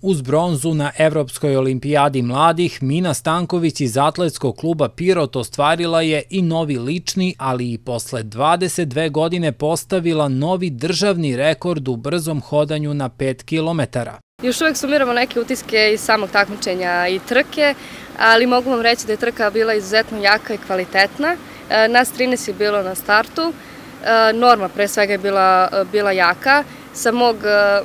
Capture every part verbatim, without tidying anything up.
Uz bronzu na Evropskoj olimpijadi mladih, Mina Stanković iz atletskog kluba Pirot ostvarila je i novi lični, ali i posle dvadeset dve godine postavila novi državni rekord u brzom hodanju na pet kilometara. Još uvek sumiramo neke utiske iz samog takmičenja i trke, ali mogu vam reći da je trka bila izuzetno jaka i kvalitetna. Nas trinaest je bilo na startu, norma pre svega je bila, bila jaka. Sa mog,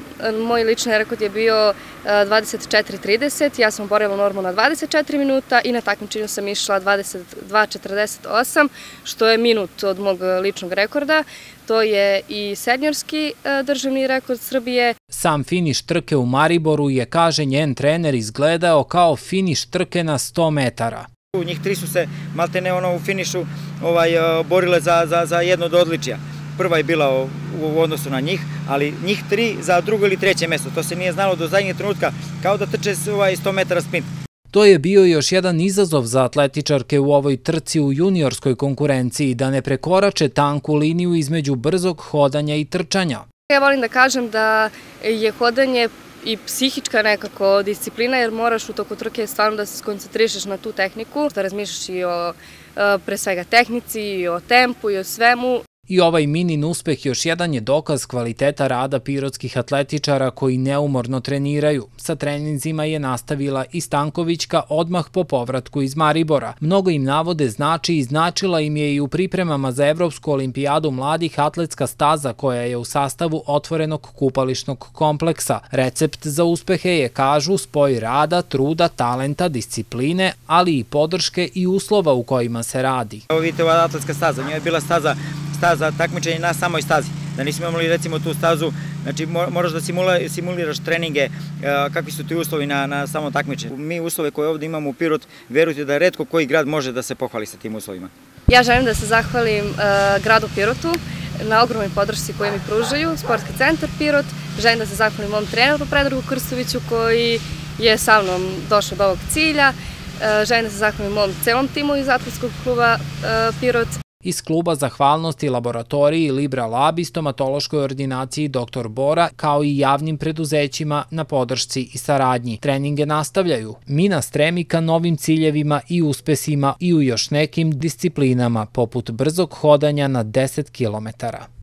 moj lični rekord je bio dvadeset četiri trideset, ja sam oborila normu na dvadeset četiri minuta i na takmičenju sam išla dvadeset dva četrdeset osam, što je minut od mog ličnog rekorda. To je i seniorski državni rekord Srbije. Sam finiš trke u Mariboru je, kaže njen trener, izgledao kao finiš trke na sto metara. Njih tri su se maltene ono u finišu ovaj, borile za, za, za jedno od odličija. Prva je bila u odnosu na njih, ali njih tri za drugo ili treće mesto. To se nije znalo do zadnjeg trenutka, kao da trče ovaj sto metara sprint. To je bio još jedan izazov za atletičarke u ovoj trci u juniorskoj konkurenciji, da ne prekorače tanku liniju između brzog hodanja i trčanja. Ja volim da kažem da je hodanje i psihička nekako disciplina, jer moraš u toku trke stvarno da se skoncentrišeš na tu tehniku, da razmišljaš i o pre svega tehnici, i o tempu, i o svemu. I ovaj Minin uspeh još jedan je dokaz kvaliteta rada pirotskih atletičara koji neumorno treniraju. Sa treninzima je nastavila i Stankovićka odmah po povratku iz Maribora. Mnogo im navode znači i značila im je i u pripremama za Evropsku olimpijadu mladih atletska staza koja je u sastavu otvorenog kupališnog kompleksa. Recept za uspehe je, kažu, spoj rada, truda, talenta, discipline, ali i podrške i uslova u kojima se radi. Evo vidite, ova atletska staza, njoj je bila staza staza takmičenje na samoj stazi. Da nismo imali recimo tu stazu, znači moraš da simuliraš treninge, kakvi su ti uslovi na, na samom takmičenju. Mi uslove koje ovdje imamo u Pirot, verujte da retko koji grad može da se pohvali sa tim uslovima. Ja želim da se zahvalim uh, gradu Pirotu na ogromnoj podršci koju mi pružaju, Sportski centar Pirot. Želim da se zahvalim mom treneru Predragu Krstoviću koji je sa mnom došao do ovog cilja. Uh, želim da se zahvalim mom celom timu iz atletskog kluba uh, Pirot. Iz kluba zahvalnosti laboratoriji Libra Lab i stomatološkoj ordinaciji doktor Bora, kao i javnim preduzećima na podršci i saradnji. Treninge nastavljaju. Mina stremi ka novim ciljevima i uspesima i u još nekim disciplinama, poput brzog hodanja na deset kilometara.